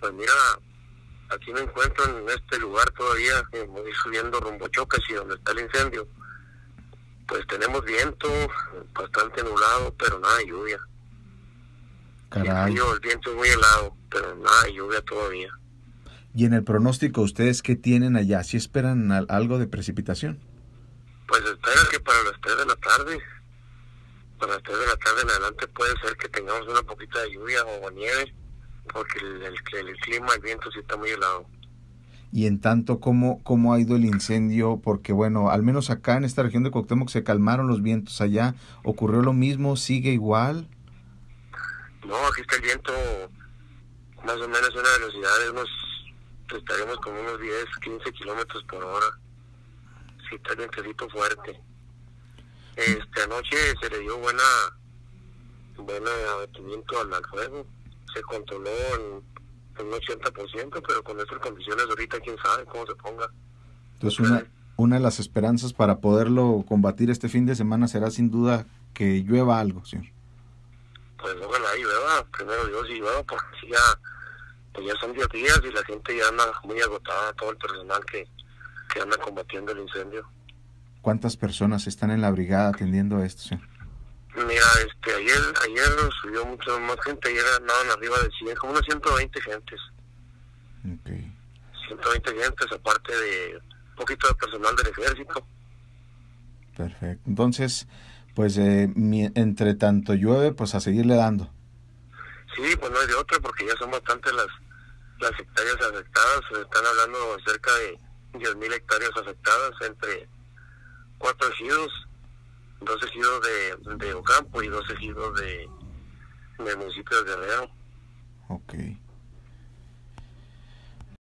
Pues mira, aquí me encuentro en este lugar todavía, voy subiendo rumbo a Chocas y donde está el incendio. Pues tenemos viento, bastante nublado, pero nada de lluvia. Caray. Sí, el viento es muy helado, pero nada de lluvia todavía. Y en el pronóstico, ¿ustedes qué tienen allá? ¿Sí esperan algo de precipitación? Pues espera que para las 3 de la tarde, para las 3 de la tarde en adelante puede ser que tengamos una poquita de lluvia o nieve, porque el clima, el viento sí está muy helado. Y en tanto, ¿cómo ha ido el incendio? Porque bueno, al menos acá en esta región de Cuauhtémoc se calmaron los vientos. Allá ocurrió lo mismo, sigue igual. No, aquí está el viento más o menos a una velocidad de estaremos con unos 10, 15 kilómetros por hora. Sí está el vientecito fuerte. Anoche se le dio buena abatimiento al fuego. Se controló en un 80%, pero con estas condiciones ahorita quién sabe cómo se ponga. Entonces una de las esperanzas para poderlo combatir este fin de semana será sin duda que llueva algo, señor. Pues ojalá y llueva, primero Dios y llueva, porque si pues ya son 10 días y la gente ya anda muy agotada, todo el personal que anda combatiendo el incendio. ¿Cuántas personas están en la brigada atendiendo esto, señor? Mira, ayer subió mucha más gente, ayer andaban arriba de 100, como unas 120 gentes. Okay. 120 gentes, aparte de un poquito de personal del ejército. Perfecto. Entonces, pues entre tanto llueve, pues a seguirle dando. Sí, pues no hay de otra, porque ya son bastantes las hectáreas afectadas. Se están hablando de cerca de 10,000 hectáreas afectadas entre 4 ejidos, 2 ejidos de Ocampo y 2 ejidos del municipio de Guerrero. Ok.